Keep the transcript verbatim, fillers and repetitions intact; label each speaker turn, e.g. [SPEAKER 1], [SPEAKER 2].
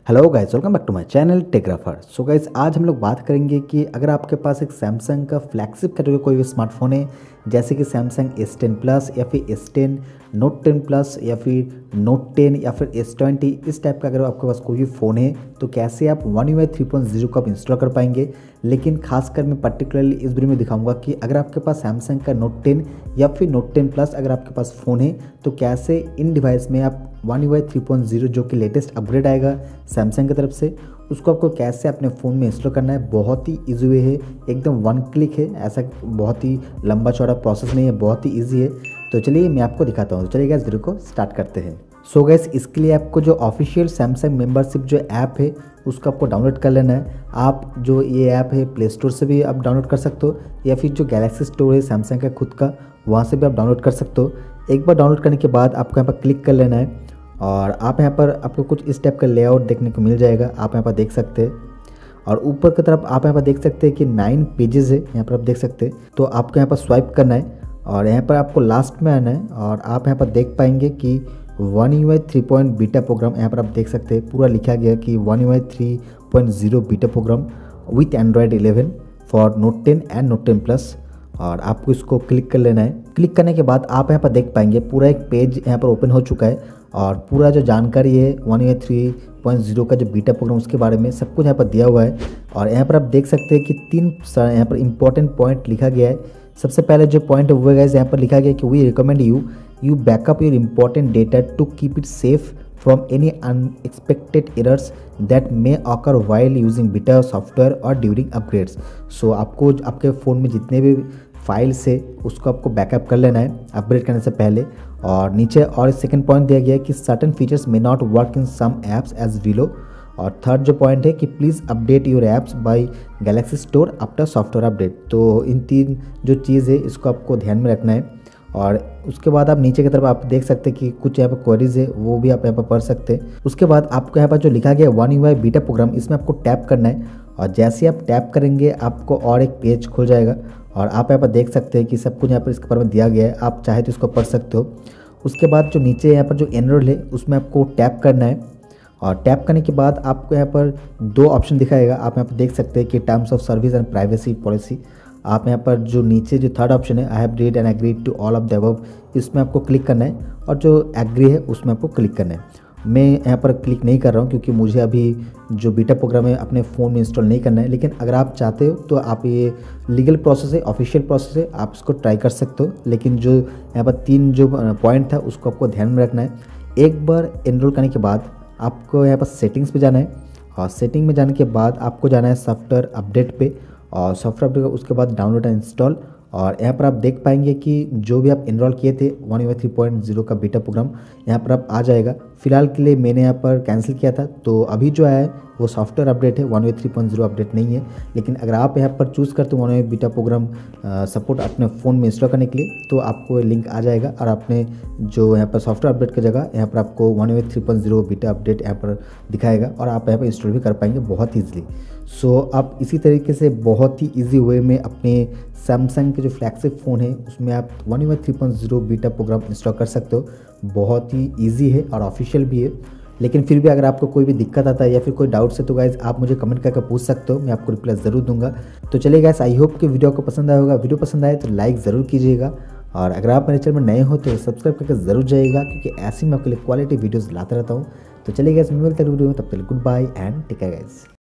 [SPEAKER 1] Hello guys, welcome back to my channel Techrafer. So guys, आज हम लोग बात करेंगे कि अगर आपके पास एक सैमसंग का फ्लैगशिप कैटेगरी कोई भी स्मार्टफोन है, जैसे कि सैमसंग एस टेन प्लस या फिर S ten Note ten plus या फिर नोट टेन या फिर एस ट्वेंटी, इस टाइप का अगर आपके पास कोई भी फ़ोन है तो कैसे आप One U I three point zero को आप इंस्टॉल कर पाएंगे। लेकिन खासकर मैं पर्टिकुलरली इस वीडियो में दिखाऊंगा कि अगर आपके पास सैमसंग का नोट टेन या फिर नोट टेन प्लस अगर आपके पास फ़ोन है तो कैसे इन डिवाइस में आप One U I three point zero जो कि लेटेस्ट अपग्रेड आएगा सैमसंग की तरफ से, उसको आपको कैसे अपने फ़ोन में इंस्टॉल करना है। बहुत ही ईजी वे है, एकदम वन क्लिक है, ऐसा बहुत ही लंबा चौड़ा प्रोसेस नहीं है, बहुत ही ईजी है। तो चलिए मैं आपको दिखाता हूँ। तो चलिए गाइस, वीडियो को स्टार्ट करते हैं। सो गाइस, इसके लिए आपको जो ऑफिशियल सैमसंग मेंबरशिप जो ऐप है उसको आपको डाउनलोड कर लेना है। आप जो ये ऐप है प्ले स्टोर से भी आप डाउनलोड कर सकते हो या फिर जो गैलेक्सी स्टोर है सैमसंग का खुद का, वहाँ से भी आप डाउनलोड कर सकते हो। एक बार डाउनलोड करने के बाद आपको यहाँ पर क्लिक कर लेना है और आप यहाँ पर आपको कुछ इस टाइप का लेआउट देखने को मिल जाएगा, आप यहाँ पर देख सकते हैं। और ऊपर की तरफ आप यहाँ पर देख सकते हैं कि नाइन पेजेस है, यहाँ पर आप देख सकते हैं। तो आपको यहाँ पर स्वाइप करना है और यहाँ पर आपको लास्ट में आना है और आप यहाँ पर देख पाएंगे कि One U I three point beta program, यहाँ पर आप देख सकते हैं पूरा लिखा गया कि One U I three point zero beta program with Android eleven for Note ten and Note ten plus. और आपको इसको क्लिक कर लेना है। क्लिक करने के बाद आप यहाँ पर देख पाएंगे पूरा एक पेज यहाँ पर ओपन हो चुका है और पूरा जो जानकारी है One U I three point zero का जो बीटा प्रोग्राम उसके बारे में सब कुछ यहाँ पर दिया हुआ है। और यहाँ पर आप देख सकते हैं कि तीन यहाँ पर इंपॉर्टेंट पॉइंट लिखा गया है। सबसे पहले जो पॉइंट हुआ है यहाँ पर लिखा गया कि we recommend you you backup your important data to keep it safe from any unexpected errors that may occur while using beta software और ड्यूरिंग अपग्रेड्स। सो आपको आपके फ़ोन में जितने भी फाइल्स है उसको आपको बैकअप कर लेना है अपग्रेड करने से पहले। और नीचे और सेकंड पॉइंट दिया गया है कि certain features may not work in some apps as below. और थर्ड जो पॉइंट है कि please update your apps by Galaxy Store after software update. तो इन तीन जो चीज़ है इसको आपको ध्यान में रखना है। और उसके बाद आप नीचे की तरफ आप देख सकते हैं कि कुछ यहाँ पर क्वेरीज है, वो भी आप यहाँ पर पढ़ सकते हैं। उसके बाद आपको यहाँ पर जो लिखा गया One U I beta program, इसमें आपको टैप करना है और जैसे ही आप टैप करेंगे आपको और एक पेज खुल जाएगा और आप यहाँ पर देख सकते हैं कि सब कुछ यहाँ पर इसके बारे में दिया गया है, आप चाहे तो इसको पढ़ सकते हो। उसके बाद जो नीचे यहाँ पर जो एनरोल है उसमें आपको टैप करना है और टैप करने के बाद आपको यहाँ पर दो ऑप्शन दिखाएगा, आप यहाँ पर देख सकते हैं कि terms of service and privacy policy. आप यहाँ पर जो नीचे जो थर्ड ऑप्शन है I have read and agreed to all of the above, इसमें आपको क्लिक करना है और जो एग्री है उसमें आपको क्लिक करना है। मैं यहाँ पर क्लिक नहीं कर रहा हूँ क्योंकि मुझे अभी जो बीटा प्रोग्राम है अपने फ़ोन में इंस्टॉल नहीं करना है। लेकिन अगर आप चाहते हो तो आप ये लीगल प्रोसेस है, ऑफिशियल प्रोसेस है, आप इसको ट्राई कर सकते हो। लेकिन जो यहाँ पर तीन जो पॉइंट था उसको आपको ध्यान में रखना है। एक बार एनरोल करने के बाद आपको यहाँ पर सेटिंग्स पे जाना है और सेटिंग में जाने के बाद आपको जाना है सॉफ्टवेयर अपडेट पे और सॉफ्टवेयर अपडेट उसके बाद डाउनलोड एंड इंस्टॉल। और यहाँ पर आप देख पाएंगे कि जो भी आप इनरोल किए थे One U I three point zero का बीटा प्रोग्राम यहाँ पर आप आ जाएगा। फिलहाल के लिए मैंने यहाँ पर कैंसिल किया था, तो अभी जो आया है वो सॉफ्टवेयर अपडेट है, One U I three point zero update नहीं है। लेकिन अगर आप यहाँ पर चूज़ करते हो One U I beta program support अपने फ़ोन में इंस्टॉल करने के लिए, तो आपको लिंक आ जाएगा और आपने जो यहाँ पर सॉफ्टवेयर अपडेट की जगह यहाँ पर आपको One U I three point zero beta update यहाँ पर दिखाएगा और आप यहाँ पर इंस्टॉल भी कर पाएंगे बहुत ईजिली। सो आप इसी तरीके से बहुत ही ईजी वे में अपने सैमसंग के जो फ्लैगशिप फ़ोन है उसमें आप One U I three point zero beta program install कर सकते हो। बहुत ही ईजी है और ऑफिशियल भी है। लेकिन फिर भी अगर आपको कोई भी दिक्कत आता है या फिर कोई डाउट्स है तो गाइज आप मुझे कमेंट करके पूछ सकते हो, मैं आपको रिप्लाई ज़रूर दूंगा। तो चलिए गाइज, आई होप कि वीडियो आपको पसंद आया होगा। वीडियो पसंद आए तो लाइक ज़रूर कीजिएगा और अगर आप मेरे चैनल में नए हो तो सब्सक्राइब करके ज़रूर जाइएगा क्योंकि ऐसे मैं आपके लिए क्वालिटी वीडियोज़ लाता रहता हूँ। तो चलिए गाइज, मिलते हैं वीडियो में, तब तक goodbye and take care guys.